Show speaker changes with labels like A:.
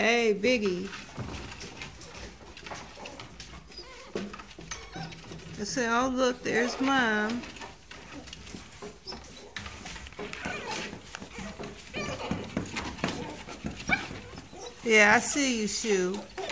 A: Hey, Biggie. I say, oh look, there's Mom. Yeah, I see you, Shoe.